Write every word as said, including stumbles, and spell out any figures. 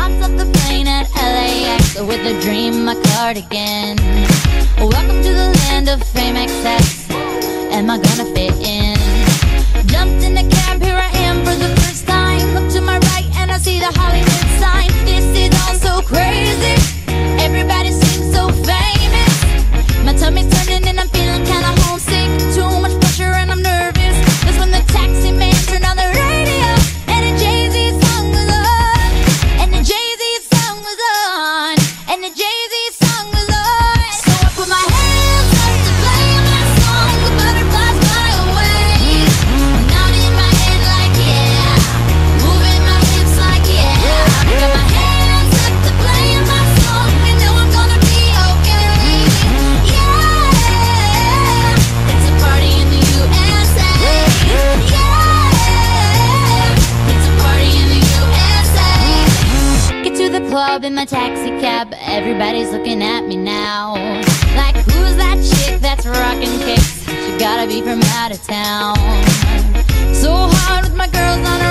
Hopped off the plane at L A X with a dream, my cardigan. Welcome to the land of fame excess. Am I gonna fit in? Jumped in a cab, here I am for the first time. Look to my right and I see the Hollywood sign. This is all so crazy. Everybody seems so famous. My tummy's turning and I'm feeling kinda homesick. Too much pressure and I'm nervous. That's when the taxi man turned on the radio and the Jay-Z song was on. And the Jay-Z song was on. And the Jay-Z song was on. So I put my hands up to play my song. The butterflies fly away. Nodding my head like yeah, moving my hips like yeah. Got my hands up to play my song. You know I'm gonna be okay. Yeah, it's a party in the U S A. Yeah, it's a party in the U S A. Get to the club in my taxi cab. Everybody's looking at me now. Like, who's that chick that's rocking kicks? She gotta be from out of town. So hard with my girls on her